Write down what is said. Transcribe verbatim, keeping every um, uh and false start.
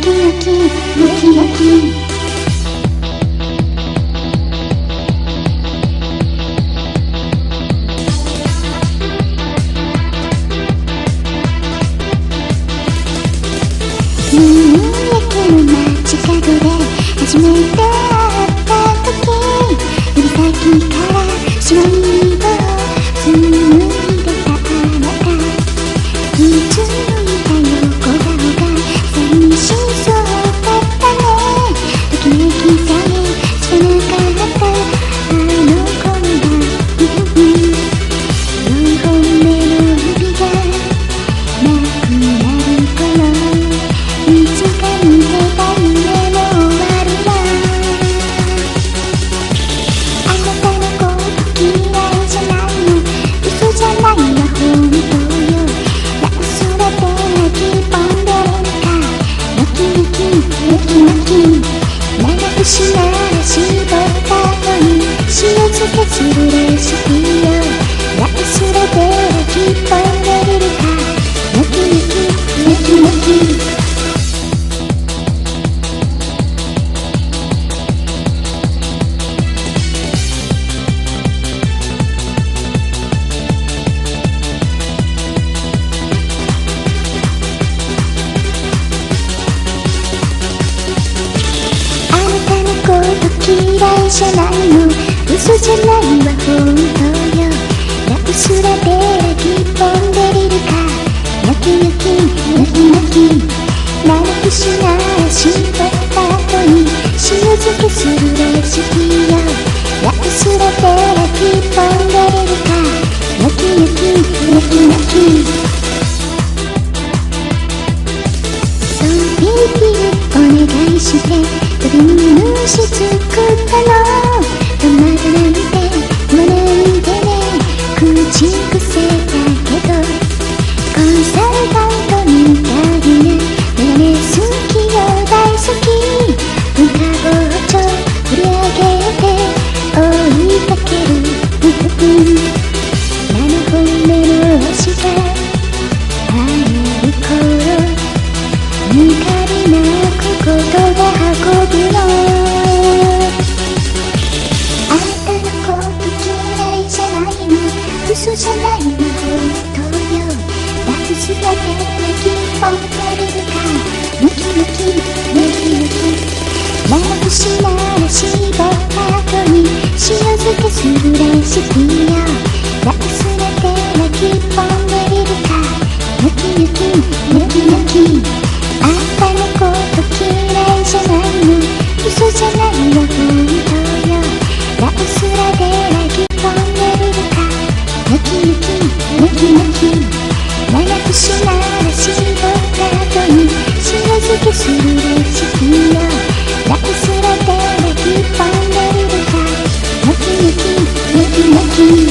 キニョキニョキニョキ夕焼けの街角で初めて会った時、指先から白い色を紡いでたあなた、気づいた横顔が寂しそうだったね。ときめきさえ知らなかったあの子にはよんほんめの指がなくなる頃、いつか見てた夢も終わるわ。あなたのこと嫌いじゃないの、嘘じゃないわ本当よ。ラスラで泣き込んでるのか、ドキドキドキドキ長くしなら絞った後に塩漬けするレシピよ。ラスラで泣き込んでるのか、ドキドキドキドキ嫌いじゃないの、嘘じゃないわ本当よ。ラスラで泣き込んでるか、ニョキニョキニョキニョキ長くしなら絞った後に塩漬けするレシピよ。ラスラで泣き込んでるか、ニョキニョキニョキニョキそうピーピーお願いして飛び虫作ったの、止まるなんて言わないでね、口癖だけどコンサルタントみたいなメガネ好きよ大好き、文化包丁振り上げて追いかけるななほんめの足が生える頃、抜かりなくことが運ぶの。あなたのこと嫌いじゃないの、嘘じゃないわ本当よ。ラスラで泣き込んでるか、ニョキニョキニョキニョキ長くしなら絞った後に塩漬けするレシピよ。ラスラで泣き込んでるか、ニョキニョキニョキニョキあんたのこと嫌いじゃないの、嘘じゃないわ本当よ。ラスラで泣き込んでるか、ニョキニョキニョキニョキ長くしなら絞った後に塩漬けするレシピよ。ラスラで泣き込んでるか、ニョキニョキニョキニョキ